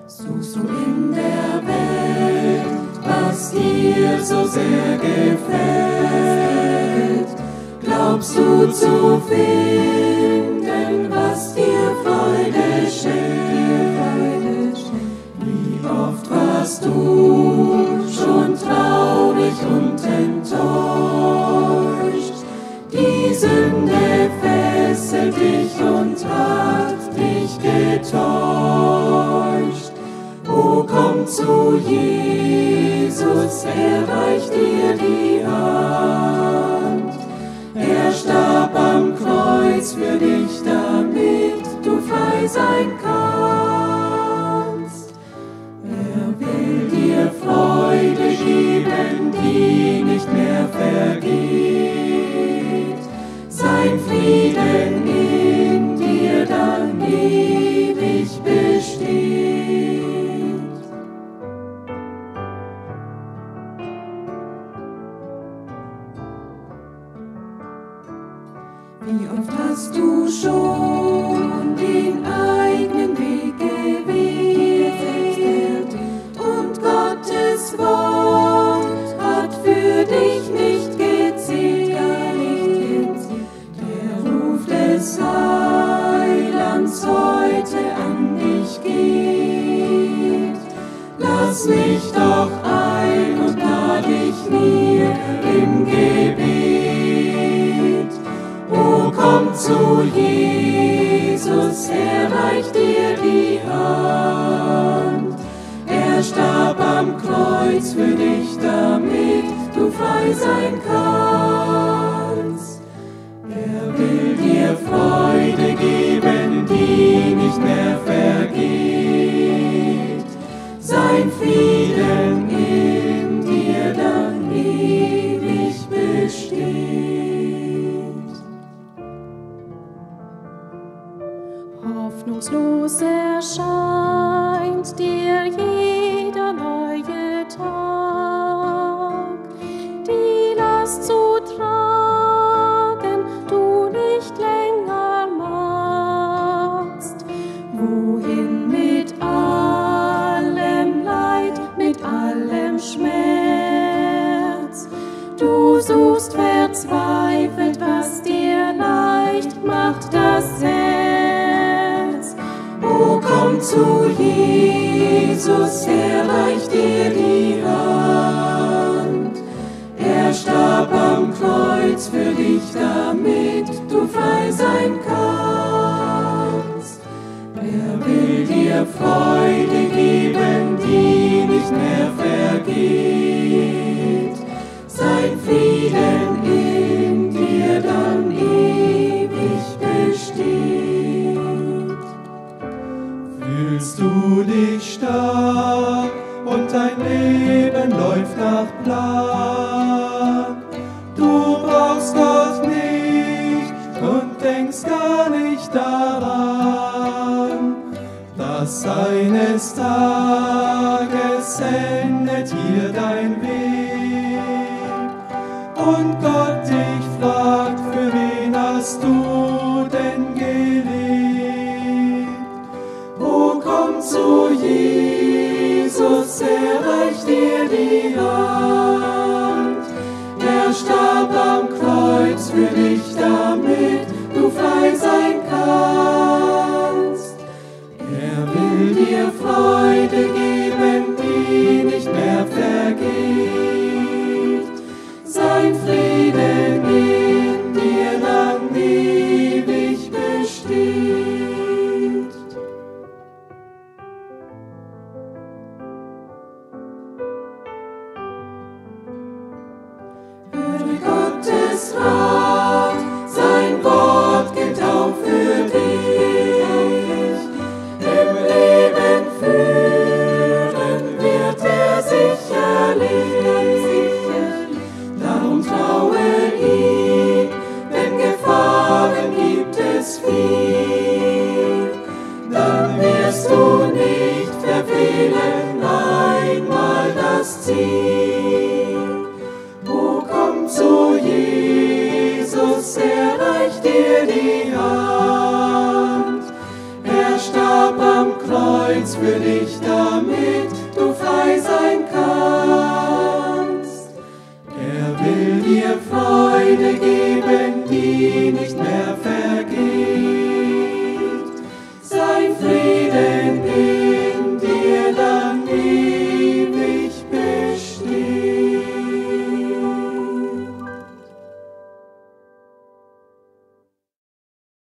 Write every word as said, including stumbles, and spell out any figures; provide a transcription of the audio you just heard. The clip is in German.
Suchst du in der Welt, was dir so sehr gefällt? Glaubst du zu finden, was dir Freude schenkt? Wie oft warst du schon traurig und enttäuscht? Die Sünde fesselt dich und hat dich getäuscht. O komm zu Jesus, er reicht dir die Hand. Er starb am Kreuz für dich, damit du frei sein kannst. Er will dir Freude geben, die nicht mehr vergeht. Sein Frieden in dir dann ewig besteht. Wie oft hast du schon den eigenen Weg gewählt und Gottes Wort hat für dich nicht gezählt, gar nicht gezählt. Der Ruf des Heilands heute an dich geht. Lass mich doch ein und lad dich mir im Gebet. O komm zu Jesus, er reicht dir die Hand. Er starb am Kreuz für dich, damit du frei sein kannst. Er will dir Freude geben, die nicht mehr vergeht. Sein Frieden in dir dann ewig besteht. Hoffnungslos erscheint dir jeder neue Tag, die Last zu tragen du nicht länger magst. Wohin mit allem Leid, mit allem Schmerz? Du suchst verzweifelt, was dir leicht macht das Herz. O komm zu Jesus, er reicht dir die Hand. Er starb am Kreuz für dich, damit du frei sein kannst. Er will dir Freude geben, die nicht mehr vergeht. Sein Frieden in dir dann ewig besteht. Fühlst du dich stark und dein Leben läuft nach Plan? Du brauchst Gott nicht und denkst gar nicht daran, dass eines Tages endet hier dein Weg und Gott dich fragt, für wen hast du denn gelebt? O komm zu Jesus, er reicht dir die Hand. Er starb am Kreuz für dich, damit du frei sein kannst. Er will dir Freude geben, die nicht mehr vergeht. Sein Frieden in dir dann ewig besteht. Höre Gottes Rat, sein Wort gilt auch für dich. Im Leben führen wird er sicherlich. Darum traue ihm, denn Gefahren gibt es viel. Dann wirst du nicht verfehlen einmal das Ziel. O komm zu Jesus, er reicht dir die Hand.